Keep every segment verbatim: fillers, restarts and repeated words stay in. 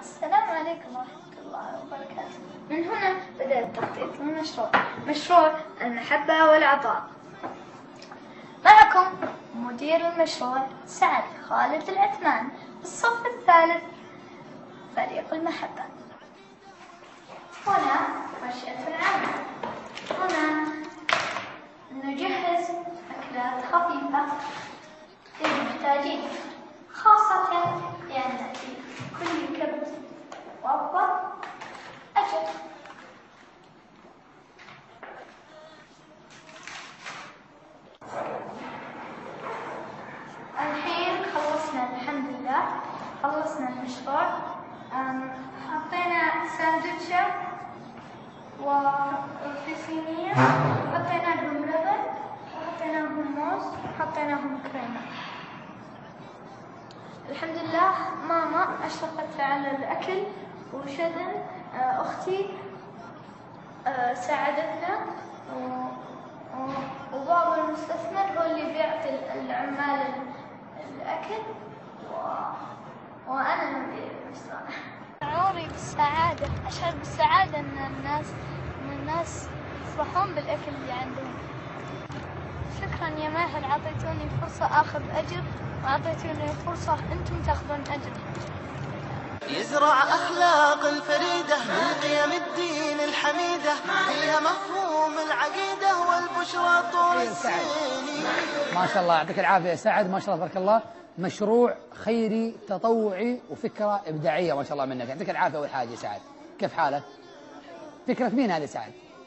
السلام عليكم ورحمة الله وبركاته. من هنا بدأ التخطيط للمشروع، مشروع المحبة والعطاء. معكم مدير المشروع سعد خالد العثمان، الصف الثالث فريق المحبة. هنا ورشة العمل، هنا نجهز أكلات خفيفة للمحتاجين، خاصة لأن في كل كبد وأفضل أجر. الحين خلصنا الحمد لله، خلصنا المشروع. حطينا ساندوتشة وفي صينية، حطينا لهم لبن وحطيناهم موز وحطيناهم كريمة. الحمد لله ماما أشرفت على الأكل، وشذن أختي ساعدتنا، وبابا المستثمر هو اللي بيعطي العمال الأكل، وأنا مدير المشروع. شعوري بالسعادة، أشعر بالسعادة إن الناس إن الناس يفرحون بالأكل اللي عندهم. شكرا يا ماهر، أعطيتوني فرصة آخذ أجر، وأعطيتوني فرصة أنتم تاخذون أجر. يزرع أخلاق فريدة من قيم الدين الحميدة، فيها مفهوم العقيدة والبشرى طول السنين. ما شاء الله، يعطيك العافية يا سعد، ما شاء الله تبارك الله، مشروع خيري تطوعي وفكرة إبداعية ما شاء الله منك، يعطيك العافية. أول حاجة سعد، كيف حالك؟ فكرة مين هذه سعد؟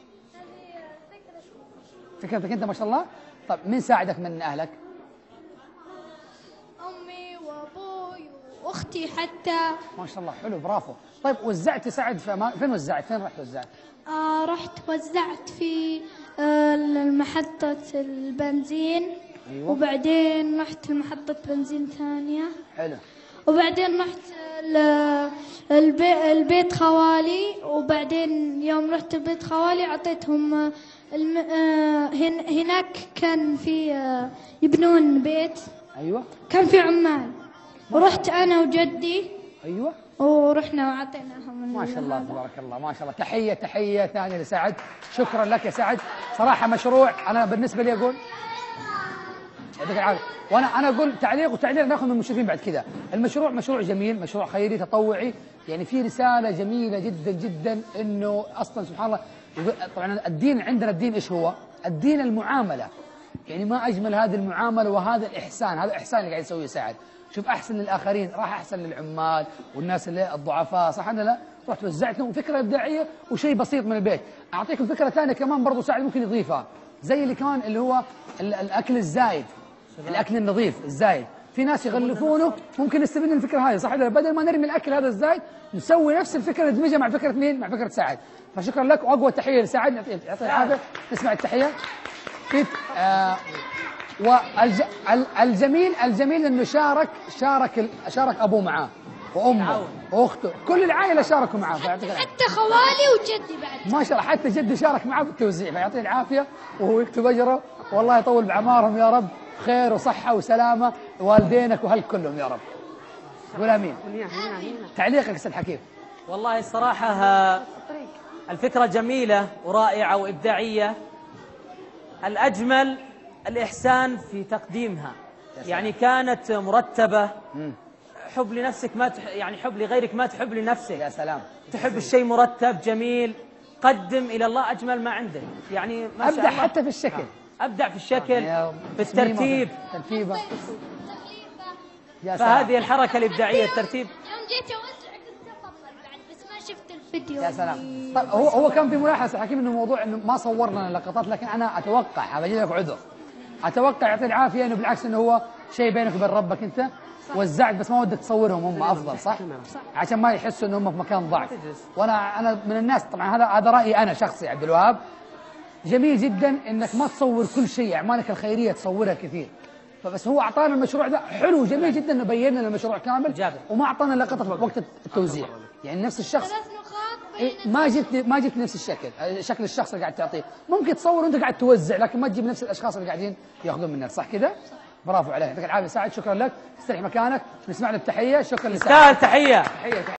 فكرتك أنت ما شاء الله؟ طيب مين ساعدك من أهلك؟ أمي وأبوي وأختي حتى. ما شاء الله، حلو، برافو. طيب وزعت سعد في فين وزعت؟ فين رحت وزعت؟ آه رحت وزعت في آه محطة البنزين. أيوة. وبعدين رحت لمحطة بنزين ثانية. حلو. وبعدين رحت البي البيت خوالي، وبعدين يوم رحت البيت خوالي أعطيتهم الم... آه هناك كان في آه يبنون بيت. أيوة. كان في عمال، ورحت أنا وجدي. أيوة. ورحنا وعطيناهم. ما شاء الله تبارك الله، ما شاء الله. تحية تحية ثانية لسعد، شكرا لك يا سعد. صراحة مشروع، أنا بالنسبة لي أقول يعطيك العافية، وأنا أنا أقول تعليق وتعليق ناخذ من المشرفين بعد كذا. المشروع مشروع جميل، مشروع خيري تطوعي، يعني في رسالة جميلة جدا جدا، إنه أصلا سبحان الله. طبعا الدين عندنا، الدين إيش هو؟ الدين المعاملة، يعني ما أجمل هذه المعاملة وهذا الإحسان، هذا الإحسان اللي قاعد يسويه سعد. شوف، أحسن للآخرين، راح أحسن للعمال والناس اللي الضعفاء، صح ولا لا؟ رحت وزعت لهم فكرة إبداعية وشيء بسيط من البيت. أعطيكم فكرة ثانية كمان برضو سعد ممكن يضيفها، زي اللي كمان اللي هو الأكل الزايد، الأكل النظيف الزايد. في ناس يغلفونه، ممكن نستفيد من الفكرة هذه، صح ولا لا؟ بدل ما نرمي الأكل هذا الزايد، نسوي نفس الفكرة ندمجها مع فكرة مين؟ مع فكرة سعد. فشكرا لك، وأقوى تحية لسعد، يعطيه العافية. نسمع التحية. كيف؟ آه والجميل الجميل انه شارك شارك شارك ابوه معاه وامه واخته، كل العائله شاركوا معاه. حتى خوالي وجدي بعد ما شاء الله، حتى جدي شارك معاه بالتوزيع، فيعطيه العافيه وهو يكتب اجره، والله يطول بعمارهم يا رب، خير وصحه وسلامه، والدينك واهلك كلهم يا رب. قول امين. تعليقك استاذ حكيم. والله الصراحه الفكره جميله ورائعه وابداعيه. الأجمل الإحسان في تقديمها، يعني كانت مرتبة. حب لنفسك ما تح... يعني حب لغيرك ما تحب لنفسك. يا سلام. تحب الشيء مرتب جميل، قدم إلى الله أجمل ما عندك، يعني ما شاء أبدع الله. حتى في الشكل. أبدع في الشكل، في الترتيب، ترتيبه. فهذه الحركة الإبداعية، الترتيب. يوم جيت أوزع قلت أفضل بعد، بس ما شفت الفيديو. يا سلام. طيب هو هو كان في ملاحظة حكيم انه موضوع انه ما صورنا اللقطات، لكن انا اتوقع، هذا لك عذر، اتوقع يعطيه العافية انه بالعكس انه هو شيء بينك وبين ربك انت، وزعت بس ما ودك تصورهم هم افضل، صح؟ عشان ما يحسوا انه هم في مكان ضعف. وانا انا من الناس، طبعا هذا هذا رايي انا شخصي عبد الوهاب، جميل جدا انك ما تصور كل شيء، اعمالك الخيرية تصورها كثير. فبس هو اعطانا المشروع ده حلو جميل جدا، انه بين لنا المشروع كامل وما اعطانا لقطة في وقت التوزيع، يعني نفس الشخص ما جبت ما جبت نفس الشكل، شكل الشخص اللي قاعد تعطيه، ممكن تصور وانت قاعد توزع، لكن ما تجيب نفس الاشخاص اللي قاعدين ياخذون منك، صح كذا؟ برافو عليك، يعطيك العافيه سعد، شكرا لك، استريح مكانك، نسمع له التحيه، شكرا لسعد. تستاهل تحيه.